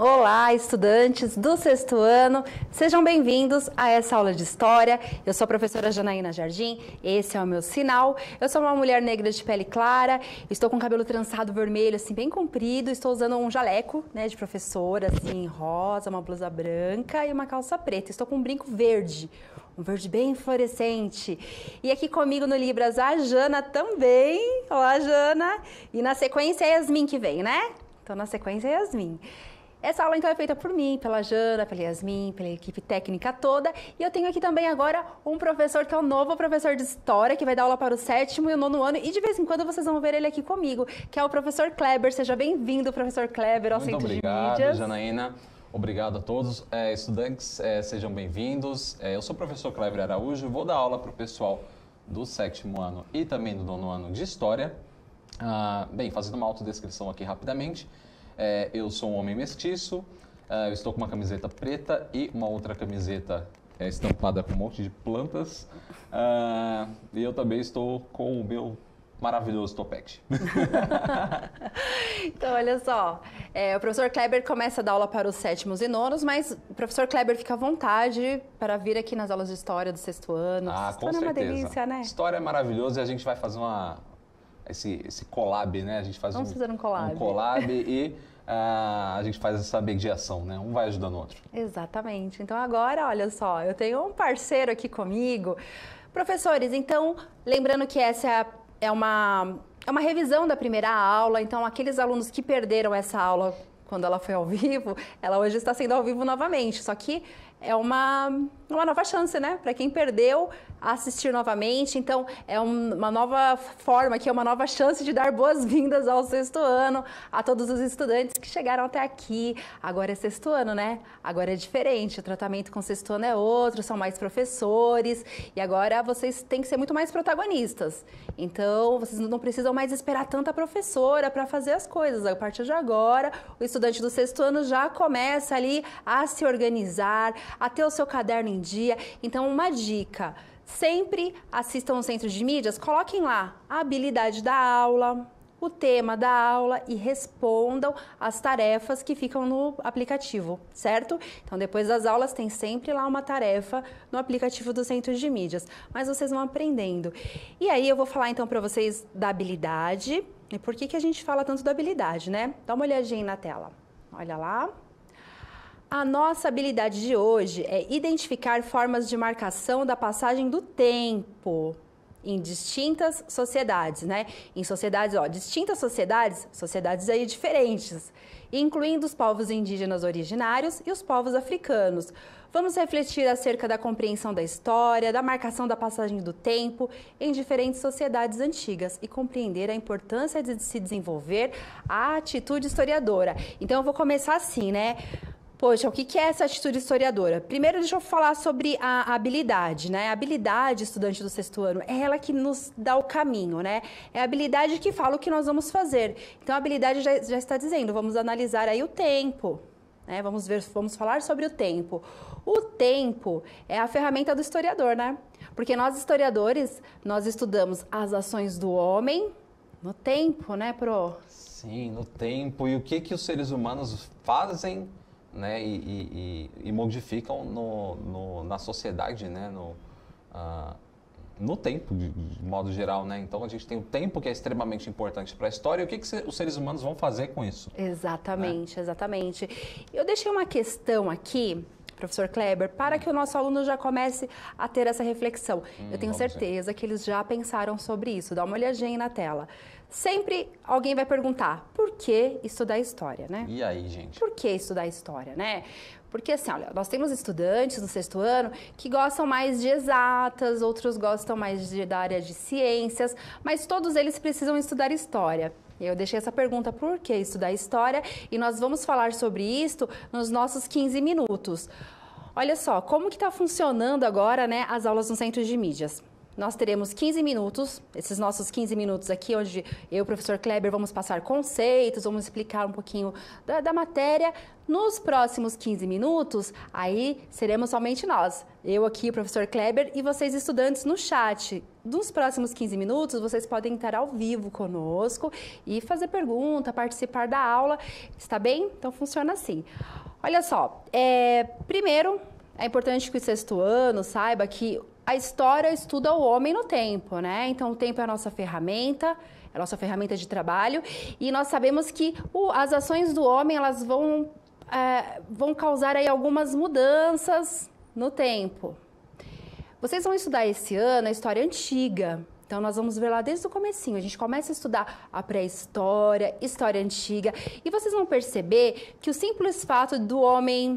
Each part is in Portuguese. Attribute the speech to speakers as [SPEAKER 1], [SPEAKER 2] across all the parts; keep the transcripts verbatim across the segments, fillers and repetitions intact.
[SPEAKER 1] Olá, estudantes do sexto ano, sejam bem-vindos a essa aula de História. Eu sou a professora Janaína Jardim, esse é o meu sinal. Eu sou uma mulher negra de pele clara, estou com cabelo trançado vermelho, assim, bem comprido, estou usando um jaleco, né, de professora, assim, rosa, uma blusa branca e uma calça preta. Estou com um brinco verde, um verde bem fluorescente. E aqui comigo no Libras a Jana também. Olá, Jana. E na sequência é a Yasmin que vem, né? Então, na sequência é a Yasmin. Essa aula, então, é feita por mim, pela Jana, pela Yasmin, pela equipe técnica toda. E eu tenho aqui também agora um professor que é o novo professor de História, que vai dar aula para o sétimo e o nono ano. E de vez em quando vocês vão ver ele aqui comigo, que é o professor Kleber. Seja bem-vindo, professor Kleber, ao
[SPEAKER 2] Muito
[SPEAKER 1] Centro
[SPEAKER 2] obrigado,
[SPEAKER 1] de Mídias.
[SPEAKER 2] Janaína. Obrigado a todos. É, estudantes, é, sejam bem-vindos. É, eu sou o professor Kleber Araújo, vou dar aula para o pessoal do sétimo ano e também do nono ano de História. Ah, bem, fazendo uma autodescrição aqui rapidamente. É, eu sou um homem mestiço, é, eu estou com uma camiseta preta e uma outra camiseta é, estampada com um monte de plantas. Ah, e eu também estou com o meu maravilhoso topete.
[SPEAKER 1] Então, olha só, é, o professor Kleber começa a dar aula para os sétimos e nonos, mas o professor Kleber fica à vontade para vir aqui nas aulas de História do sexto ano.
[SPEAKER 2] Ah,
[SPEAKER 1] Sexto
[SPEAKER 2] com
[SPEAKER 1] ano é uma
[SPEAKER 2] certeza.
[SPEAKER 1] delícia, né?
[SPEAKER 2] História é maravilhoso e a gente vai fazer uma... Esse, esse collab, né? A gente faz
[SPEAKER 1] Vamos
[SPEAKER 2] um,
[SPEAKER 1] fazer um collab.
[SPEAKER 2] um collab e uh, a gente faz essa mediação, né? Um vai ajudando o outro.
[SPEAKER 1] Exatamente. Então agora, olha só, eu tenho um parceiro aqui comigo. Professores, então, lembrando que essa é, a, é, uma, é uma revisão da primeira aula, então aqueles alunos que perderam essa aula quando ela foi ao vivo, ela hoje está sendo ao vivo novamente, só que é uma, uma nova chance, né? Para quem perdeu, assistir novamente. Então, é um, uma nova forma, que é uma nova chance de dar boas-vindas ao sexto ano, a todos os estudantes que chegaram até aqui. Agora é sexto ano, né? Agora é diferente, o tratamento com o sexto ano é outro, são mais professores, e agora vocês têm que ser muito mais protagonistas. Então, vocês não precisam mais esperar tanta professora para fazer as coisas. A partir de agora, o estudante do sexto ano já começa ali a se organizar, a ter o seu caderno em dia. Então, uma dica, sempre assistam o Centro de Mídias, coloquem lá a habilidade da aula, o tema da aula e respondam as tarefas que ficam no aplicativo, certo? Então, depois das aulas tem sempre lá uma tarefa no aplicativo do Centro de Mídias, mas vocês vão aprendendo. E aí eu vou falar então para vocês da habilidade. E por que que a gente fala tanto da habilidade, né? Dá uma olhadinha na tela. Olha lá. A nossa habilidade de hoje é identificar formas de marcação da passagem do tempo em distintas sociedades, né? Em sociedades, ó, distintas sociedades, sociedades aí diferentes, incluindo os povos indígenas originários e os povos africanos. Vamos refletir acerca da compreensão da história, da marcação da passagem do tempo em diferentes sociedades antigas e compreender a importância de se desenvolver a atitude historiadora. Então, eu vou começar assim, né? Poxa, o que é essa atitude historiadora? Primeiro, deixa eu falar sobre a habilidade, né? A habilidade, estudante do sexto ano, é ela que nos dá o caminho, né? É a habilidade que fala o que nós vamos fazer. Então, a habilidade já, já está dizendo, vamos analisar aí o tempo, né? Vamos ver, vamos falar sobre o tempo. O tempo é a ferramenta do historiador, né? Porque nós, historiadores, nós estudamos as ações do homem no tempo, né, Pro?
[SPEAKER 2] Sim, no tempo. E o que, que os seres humanos fazem, né, e, e, e modificam no, no, na sociedade, né, no, uh, no tempo, de, de modo geral, né? Então, a gente tem o tempo que é extremamente importante para a história e o que, que os seres humanos vão fazer com isso.
[SPEAKER 1] Exatamente, né? Exatamente. Eu deixei uma questão aqui, professor Kleber, para que o nosso aluno já comece a ter essa reflexão. Hum, Eu tenho certeza ver. que eles já pensaram sobre isso. Dá uma olhadinha na tela. Sempre alguém vai perguntar, por que estudar história, né?
[SPEAKER 2] E aí, gente?
[SPEAKER 1] Por que estudar história, né? Porque assim, olha, nós temos estudantes no sexto ano que gostam mais de exatas, outros gostam mais de, da área de ciências, mas todos eles precisam estudar história. Eu deixei essa pergunta, por que estudar história? E nós vamos falar sobre isso nos nossos quinze minutos. Olha só, como que está funcionando agora, né, as aulas no Centro de Mídias? nós teremos quinze minutos, esses nossos quinze minutos aqui, onde eu e o professor Kleber vamos passar conceitos, vamos explicar um pouquinho da, da matéria. Nos próximos quinze minutos, aí seremos somente nós, eu aqui, o professor Kleber e vocês estudantes no chat. Nos próximos quinze minutos, vocês podem estar ao vivo conosco e fazer pergunta, participar da aula, está bem? Então funciona assim. Olha só, é, primeiro, é importante que o sexto ano saiba que a história estuda o homem no tempo, né? Então, o tempo é a nossa ferramenta, é a nossa ferramenta de trabalho, e nós sabemos que o, as ações do homem, elas vão, é, vão causar aí algumas mudanças no tempo. Vocês vão estudar esse ano a história antiga. Então, nós vamos ver lá desde o comecinho. A gente começa a estudar a pré-história, história antiga, e vocês vão perceber que o simples fato do homem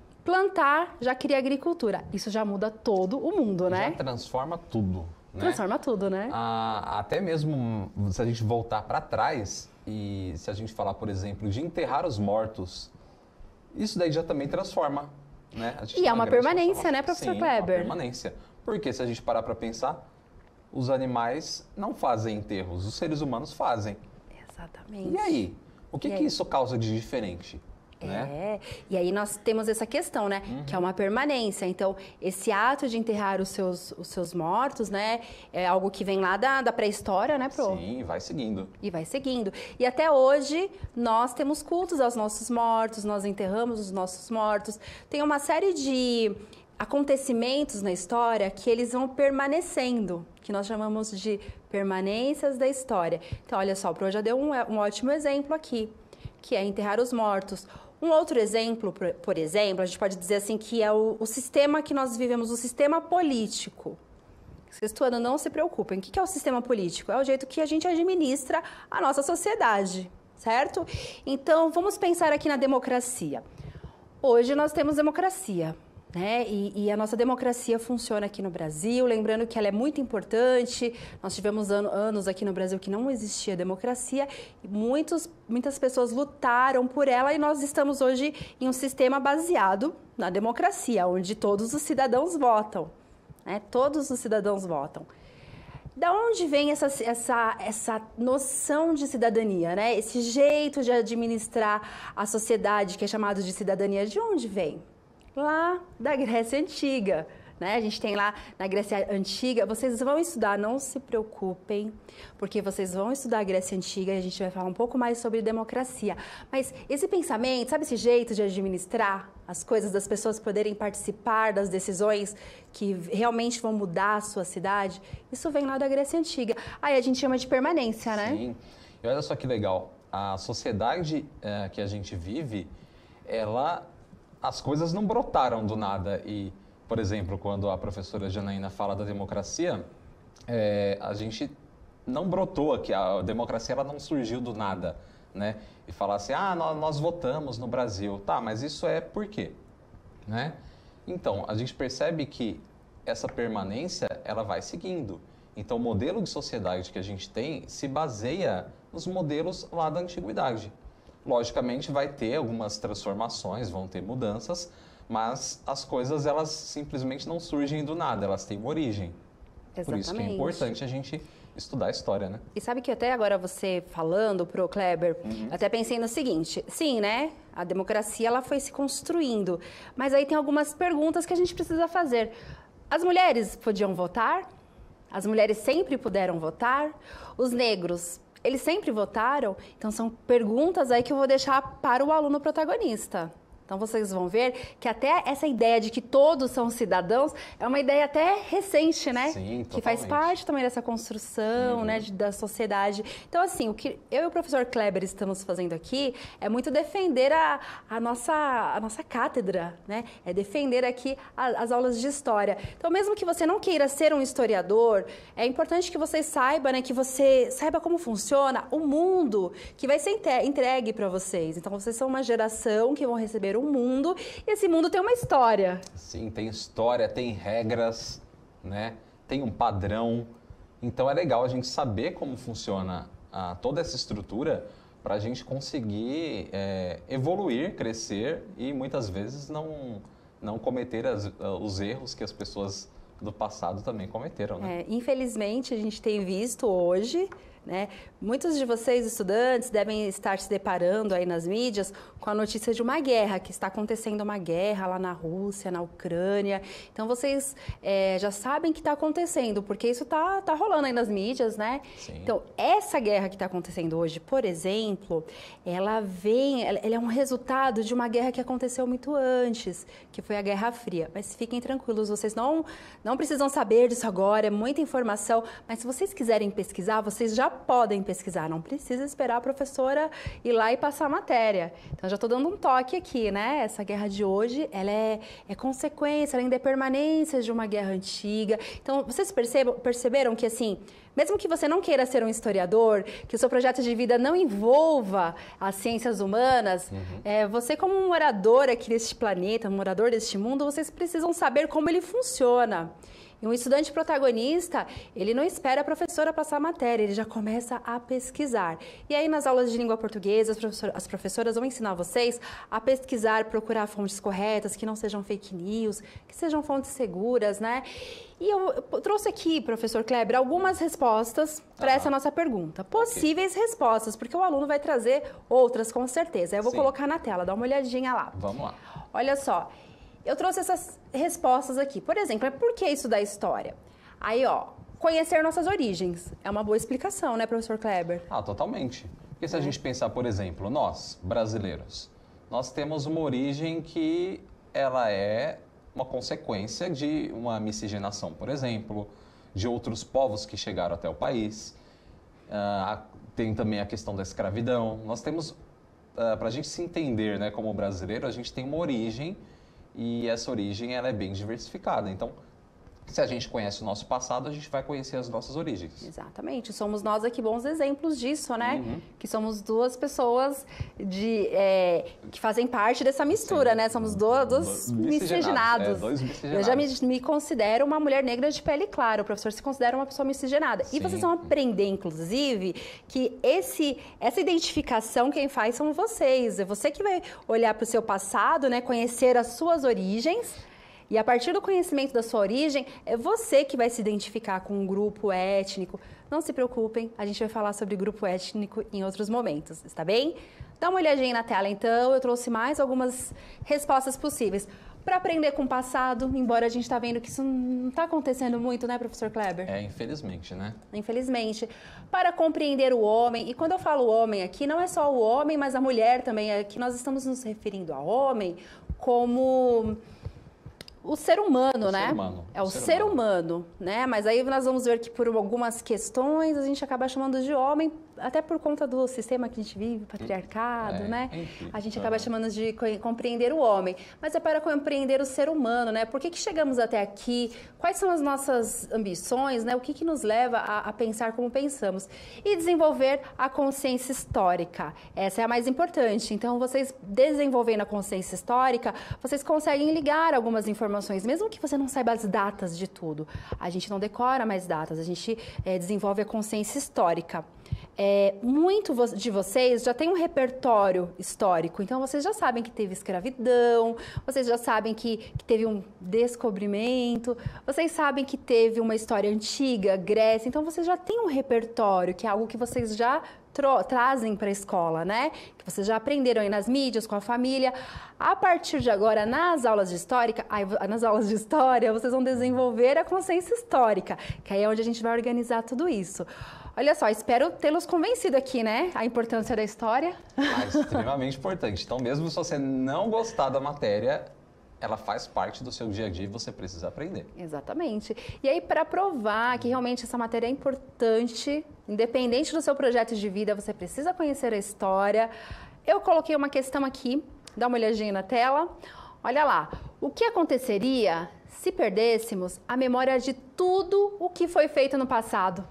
[SPEAKER 1] plantar já cria agricultura. Isso já muda todo o mundo, né?
[SPEAKER 2] Já transforma tudo. Né?
[SPEAKER 1] Transforma tudo, né?
[SPEAKER 2] Ah, até mesmo se a gente voltar para trás e se a gente falar, por exemplo, de enterrar os mortos, isso daí já também transforma. Né?
[SPEAKER 1] E é uma permanência, né, professor
[SPEAKER 2] Sim,
[SPEAKER 1] Kleber?
[SPEAKER 2] Uma permanência. Porque se a gente parar para pensar, os animais não fazem enterros, os seres humanos fazem.
[SPEAKER 1] Exatamente.
[SPEAKER 2] E aí? O que,
[SPEAKER 1] E
[SPEAKER 2] que
[SPEAKER 1] aí?
[SPEAKER 2] isso causa de diferente? Né?
[SPEAKER 1] É, e aí nós temos essa questão, né, uhum. que é uma permanência. Então, esse ato de enterrar os seus, os seus mortos, né, é algo que vem lá da, da pré-história, né, Pro?
[SPEAKER 2] Sim, vai seguindo.
[SPEAKER 1] E vai seguindo. E até hoje, nós temos cultos aos nossos mortos, nós enterramos os nossos mortos. Tem uma série de acontecimentos na história que eles vão permanecendo, que nós chamamos de permanências da história. Então, olha só, o Pro já deu um, um ótimo exemplo aqui, que é enterrar os mortos. Um outro exemplo, por, por exemplo, a gente pode dizer assim que é o, o sistema que nós vivemos, o sistema político. Sexto ano, não se preocupem. O que é o sistema político? É o jeito que a gente administra a nossa sociedade, certo? Então, vamos pensar aqui na democracia. Hoje nós temos democracia, né? E, e a nossa democracia funciona aqui no Brasil, lembrando que ela é muito importante. Nós tivemos an anos aqui no Brasil que não existia democracia e muitos, muitas pessoas lutaram por ela e nós estamos hoje em um sistema baseado na democracia, onde todos os cidadãos votam, né? Todos os cidadãos votam. Da onde vem essa, essa, essa noção de cidadania, né? Esse jeito de administrar a sociedade que é chamado de cidadania, de onde vem? Lá da Grécia Antiga, né? A gente tem lá na Grécia Antiga, vocês vão estudar, não se preocupem, porque vocês vão estudar a Grécia Antiga e a gente vai falar um pouco mais sobre democracia. Mas esse pensamento, sabe esse jeito de administrar as coisas, das pessoas poderem participar das decisões que realmente vão mudar a sua cidade, isso vem lá da Grécia Antiga. Aí a gente chama de permanência, né?
[SPEAKER 2] Sim, e olha só que legal, a sociedade é, que a gente vive, ela... As coisas não brotaram do nada e, por exemplo, quando a professora Janaína fala da democracia, é, a gente não brotou aqui, a democracia ela não surgiu do nada, né? E falar assim, ah, nós, nós votamos no Brasil, tá, mas isso é por quê? Né? Então, a gente percebe que essa permanência, ela vai seguindo. Então, o modelo de sociedade que a gente tem se baseia nos modelos lá da antiguidade. Logicamente vai ter algumas transformações, vão ter mudanças, mas as coisas elas simplesmente não surgem do nada, elas têm uma origem.
[SPEAKER 1] Exatamente.
[SPEAKER 2] Por isso que é importante a gente estudar a história, né?
[SPEAKER 1] E sabe que até agora você falando, Pro Kleber,
[SPEAKER 2] uhum.
[SPEAKER 1] até pensei no seguinte, sim, né? A democracia ela foi se construindo, mas aí tem algumas perguntas que a gente precisa fazer. As mulheres podiam votar? As mulheres sempre puderam votar? Os negros, eles sempre votaram? Então, são perguntas aí que eu vou deixar para o aluno protagonista. Então, vocês vão ver que até essa ideia de que todos são cidadãos é uma ideia até recente, né?
[SPEAKER 2] Sim,
[SPEAKER 1] que faz parte também dessa construção, uhum. né, de, da sociedade. Então, assim, o que eu e o professor Kleber estamos fazendo aqui é muito defender a, a, nossa, a nossa cátedra, né? É defender aqui a, as aulas de história. Então, mesmo que você não queira ser um historiador, é importante que você saiba, né, que você saiba como funciona o mundo que vai ser entregue para vocês. Então, vocês são uma geração que vão receber um mundo, e esse mundo tem uma história.
[SPEAKER 2] Sim, tem história, tem regras, né? Tem um padrão. Então é legal a gente saber como funciona a, toda essa estrutura para a gente conseguir é, evoluir, crescer e muitas vezes não, não cometer as, os erros que as pessoas do passado também cometeram, né?
[SPEAKER 1] É, infelizmente, a gente tem visto hoje, né, muitos de vocês, estudantes, devem estar se deparando aí nas mídias com a notícia de uma guerra, que está acontecendo uma guerra lá na Rússia, na Ucrânia. Então, vocês é, já sabem que está acontecendo, porque isso está tá rolando aí nas mídias, né?
[SPEAKER 2] Sim.
[SPEAKER 1] Então, essa guerra que está acontecendo hoje, por exemplo, ela vem, ela, ela é um resultado de uma guerra que aconteceu muito antes, que foi a Guerra Fria. Mas fiquem tranquilos, vocês não, não precisam saber disso agora, é muita informação, mas se vocês quiserem pesquisar, vocês já podem pesquisar, não precisa esperar a professora ir lá e passar a matéria. Então, já estou dando um toque aqui, né? Essa guerra de hoje, ela é, é consequência, ela ainda é permanência de uma guerra antiga. Então, vocês percebam, perceberam que, assim, mesmo que você não queira ser um historiador, que o seu projeto de vida não envolva as ciências humanas, uhum. é, você como um morador aqui deste planeta, um morador deste mundo, vocês precisam saber como ele funciona. E um estudante protagonista, ele não espera a professora passar a matéria, ele já começa a pesquisar. E aí, nas aulas de língua portuguesa, as, professor, as professoras vão ensinar vocês a pesquisar, procurar fontes corretas, que não sejam fake news, que sejam fontes seguras, né? E eu, eu trouxe aqui, professor Kleber, algumas respostas para ah, essa nossa pergunta. Possíveis okay. respostas, porque o aluno vai trazer outras, com certeza. Eu vou Sim. colocar na tela, dá uma olhadinha lá.
[SPEAKER 2] Vamos lá.
[SPEAKER 1] Olha só. Eu trouxe essas respostas aqui. Por exemplo, por que estudar história? Aí, ó, conhecer nossas origens. É uma boa explicação, né, professor Kleber?
[SPEAKER 2] Ah, totalmente. Porque se a gente pensar, por exemplo, nós, brasileiros, nós temos uma origem que ela é uma consequência de uma miscigenação, por exemplo, de outros povos que chegaram até o país. Uh, tem também a questão da escravidão. Nós temos, uh, para a gente se entender, né, como brasileiro, a gente tem uma origem. E essa origem ela é bem diversificada. Então, se a gente conhece o nosso passado, a gente vai conhecer as nossas origens.
[SPEAKER 1] Exatamente. Somos nós aqui bons exemplos disso, né?
[SPEAKER 2] Uhum.
[SPEAKER 1] Que somos duas pessoas de, é, que fazem parte dessa mistura, Sim. né? Somos do, dos
[SPEAKER 2] do,
[SPEAKER 1] miscigenados.
[SPEAKER 2] É, dois miscigenados.
[SPEAKER 1] Eu já me, me considero uma mulher negra de pele clara. O professor se considera uma pessoa miscigenada. Sim. E vocês vão aprender, inclusive, que esse, essa identificação quem faz são vocês. É você que vai olhar para o seu passado, né? Conhecer as suas origens. E a partir do conhecimento da sua origem, é você que vai se identificar com um grupo étnico. Não se preocupem, a gente vai falar sobre grupo étnico em outros momentos, está bem? Dá uma olhadinha na tela, então. Eu trouxe mais algumas respostas possíveis. Para aprender com o passado, embora a gente está vendo que isso não está acontecendo muito, né, professor Kleber?
[SPEAKER 2] É, infelizmente, né?
[SPEAKER 1] Infelizmente. Para compreender o homem, e quando eu falo homem aqui, não é só o homem, mas a mulher também. Aqui nós estamos nos referindo a homem como... O ser humano,
[SPEAKER 2] o
[SPEAKER 1] né?
[SPEAKER 2] Ser humano.
[SPEAKER 1] É o,
[SPEAKER 2] o
[SPEAKER 1] ser,
[SPEAKER 2] ser humano.
[SPEAKER 1] humano, né? Mas aí nós vamos ver que por algumas questões a gente acaba chamando de homem, até por conta do sistema que a gente vive, patriarcado,
[SPEAKER 2] é,
[SPEAKER 1] né?
[SPEAKER 2] Enfim,
[SPEAKER 1] a gente acaba chamando de compreender o homem. Mas é para compreender o ser humano, né? Por que que chegamos até aqui? Quais são as nossas ambições, né? O que que nos leva a, a pensar como pensamos? E desenvolver a consciência histórica. Essa é a mais importante. Então, vocês desenvolvendo a consciência histórica, vocês conseguem ligar algumas informações, mesmo que você não saiba as datas de tudo. A gente não decora mais datas, a gente é, desenvolve a consciência histórica. É, muito de vocês já tem um repertório histórico, então vocês já sabem que teve escravidão, vocês já sabem que, que teve um descobrimento, vocês sabem que teve uma história antiga, Grécia, então vocês já têm um repertório, que é algo que vocês já trazem para a escola, né? Que vocês já aprenderam aí nas mídias, com a família. A partir de agora, nas aulas de história, aí, nas aulas de história, vocês vão desenvolver a consciência histórica, que aí é onde a gente vai organizar tudo isso. Olha só, espero tê-los convencido aqui, né? A importância da história.
[SPEAKER 2] Ah, extremamente importante. Então, mesmo se você não gostar da matéria, ela faz parte do seu dia a dia e você precisa aprender.
[SPEAKER 1] Exatamente. E aí, para provar que realmente essa matéria é importante, independente do seu projeto de vida, você precisa conhecer a história. Eu coloquei uma questão aqui, dá uma olhadinha na tela. Olha lá, o que aconteceria se perdêssemos a memória de tudo o que foi feito no passado?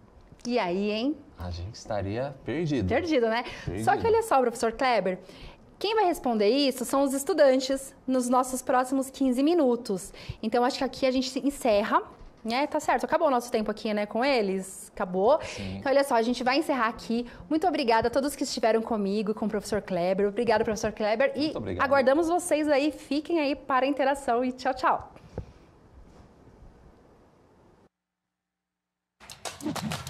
[SPEAKER 1] E aí, hein?
[SPEAKER 2] A gente estaria perdido.
[SPEAKER 1] Perdido, né?
[SPEAKER 2] Perdido.
[SPEAKER 1] Só que olha só, professor Kleber, quem vai responder isso são os estudantes nos nossos próximos quinze minutos. Então, acho que aqui a gente encerra, né? Tá certo, acabou o nosso tempo aqui, né, com eles? Acabou?
[SPEAKER 2] Sim.
[SPEAKER 1] Então, olha só, a gente vai encerrar aqui. Muito obrigada a todos que estiveram comigo, com o professor Kleber. Obrigado, professor Kleber. E aguardamos vocês aí. Fiquem aí para a interação e tchau, tchau. Tchau.